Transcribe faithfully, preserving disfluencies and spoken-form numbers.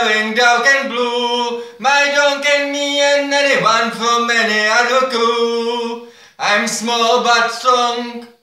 glowing dark and blue. My dog and me and anyone from any other crew. I'm small but strong,